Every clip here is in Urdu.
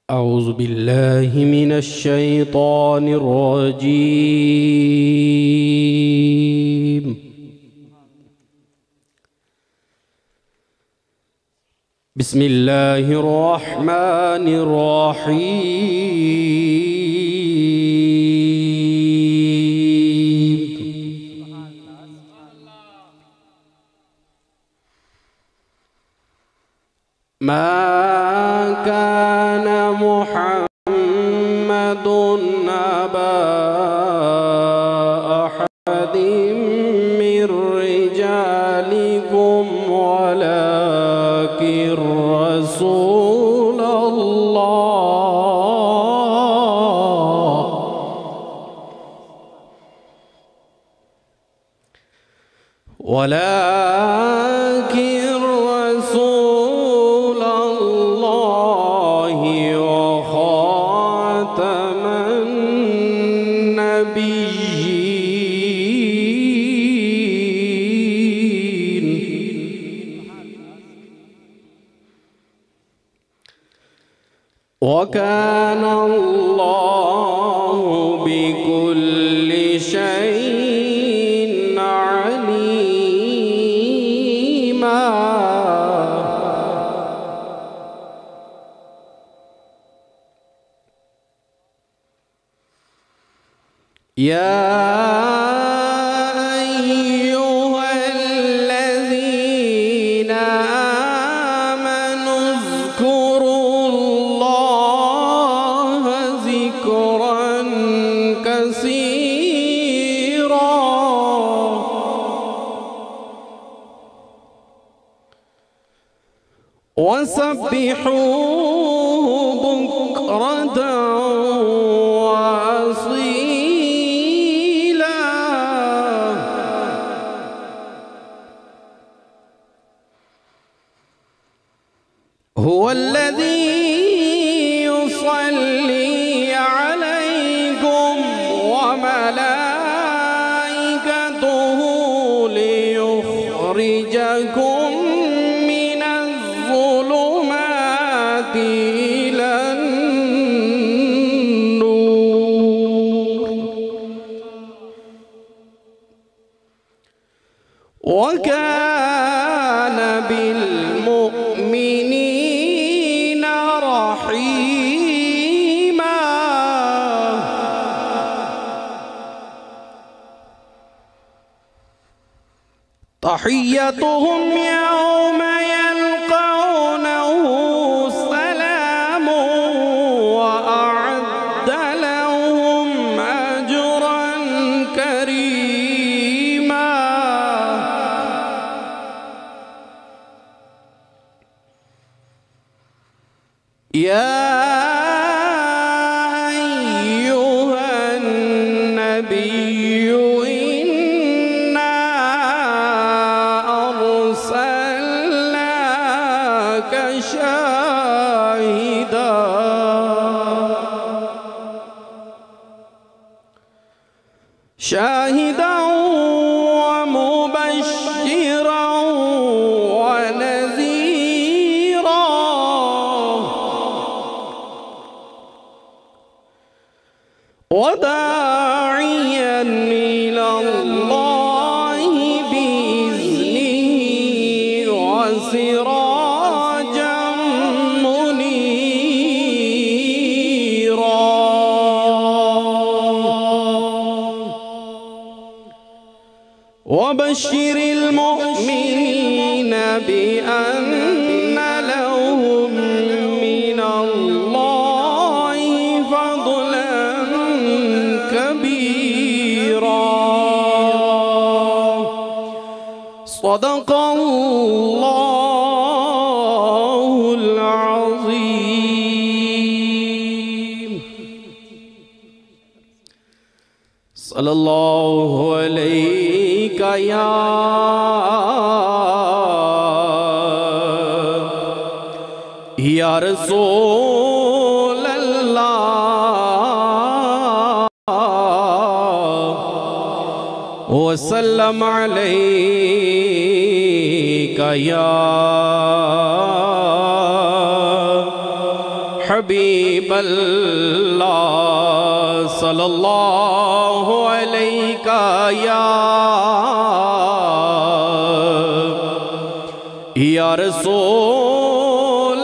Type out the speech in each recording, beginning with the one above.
أعوذ بالله من الشيطان الرجيم. بسم الله الرحمن الرحيم. ما كان محمد أبا أحد من رجالكم ولكن رسول الله وخاتم النبيين. وكان الله بكل شيء عليما. يا أيها الذين آمنوا اذكروا الله ذكرا كثيرا وسبحوه بكرة وأصيلا. هو الذي يصلي عليكم وملائكته ليخرجكم من الظلمات إلى النور. وكان بالمؤمنين رحيما. تحيتهم يوم يلقونه سلام وأعد لهم أجرا كريما. يا أيها النبي إنا أرسلناك شاهدا ومبشرا ونذيرا وداعيا إلى الله بإذنه وسراجا منيرا. وبشر المؤمنين بأن لهم من الله فضلا كبيرا. صدق الله العظيم. صلى الله عليك يا رسول الله وسلم عليك يا حبیب اللہ صلی اللہ علیہ یا رسول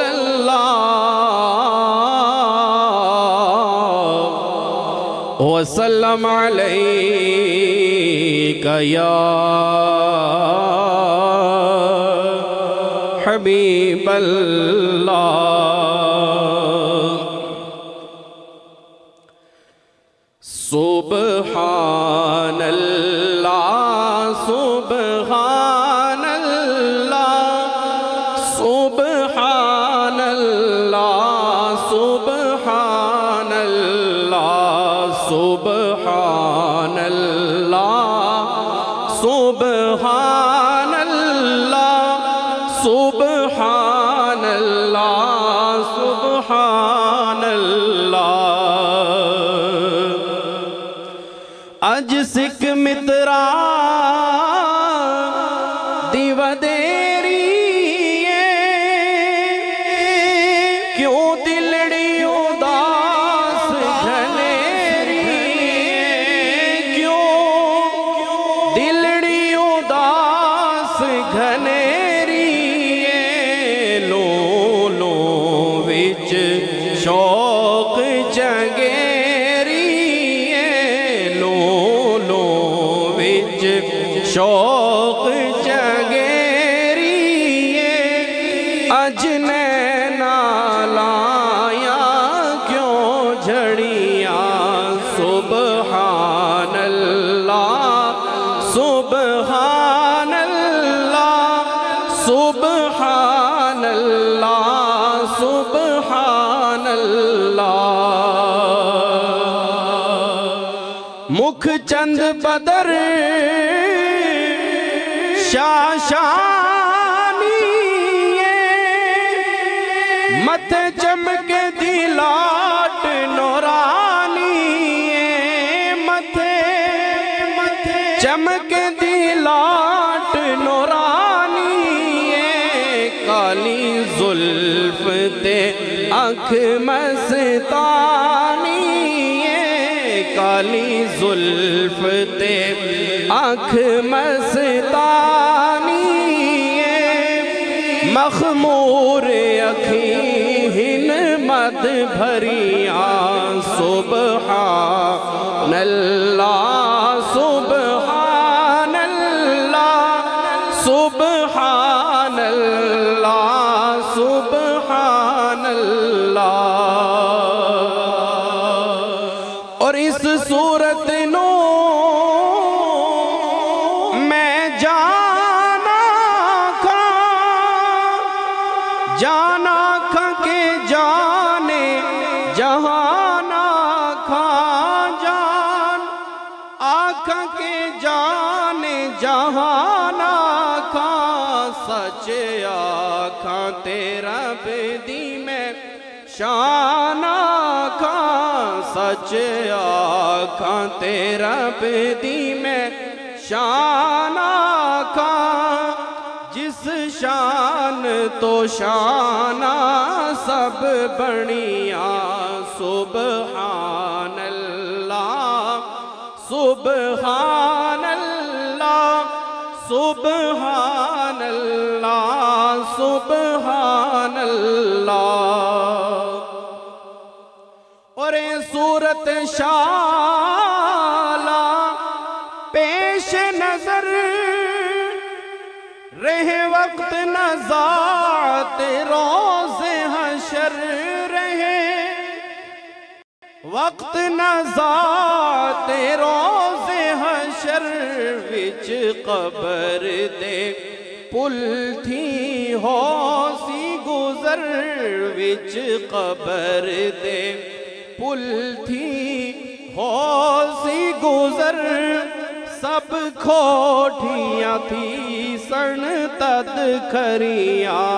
اللہ وسلم علیک یا حبیب اللہ سبحان اللہ سبحان اللہ سبحان اللہ سبحان اللہ سبحان اللہ سبحان اللہ سبحان اللہ سبحان اللہ اج سکھ مترا دیو دیری کیوں دلڑی اداس گھنیری کیوں دلڑی اداس گھنیری لو لو وچ شوق چنگیری شوق چنگیری اج نینا لایا کیوں جھڑیاں سبحان اللہ سبحان اللہ سبحان اللہ سبحان اللہ مکھ چند بدر شاشانی مت چمک دی لاٹ نورانی مت چمک دی لاٹ نورانی کالی زلف تے آنکھ مستانی کالی زلف تے آنکھ مستانی مخمور اکھیں مد بھریاں سبحان اللہ سبحان اللہ سبحان اللہ سبحان اللہ اور اس صورت نو جانا کھا کے جانے جہانا کھا جان آکھا کے جانے جہانا کھا سچ آکھا تیرا بدی میں شانا کھا سچ آکھا تیرا بدی میں شانا کھا جس شان تو شانہ سب بنیاں سبحان اللہ سبحان اللہ سبحان اللہ سبحان اللہ اور یہ صورت شالا پیش نظر رہے وقت نزاعت روز حشر رہے وقت نزاعت روز حشر وچ قبر دے پل تھی ہو سی گزر وچ قبر دے پل تھی ہو سی گزر سب کھوٹیاں تھی سن تد کھریاں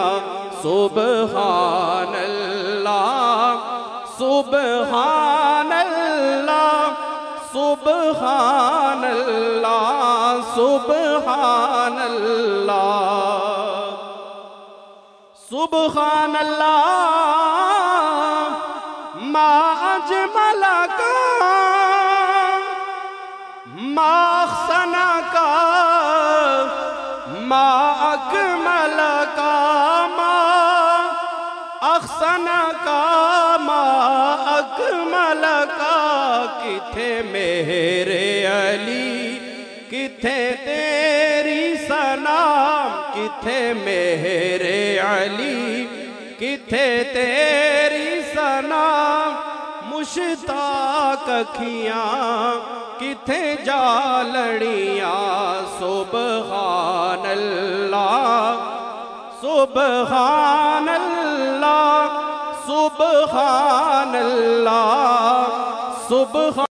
سبحان اللہ سبحان اللہ سبحان اللہ سبحان اللہ سبحان اللہ ما اجملک ما احسنک ما اکملک ما احسنک ما اکملک کتھے میرے علی کتھے تیری ثنا کتھے میرے علی کتھے تیری ثنا مشتاق اکھیاں کتھے جالڑیاں سبحان اللہ سبحان اللہ سبحان اللہ سبحان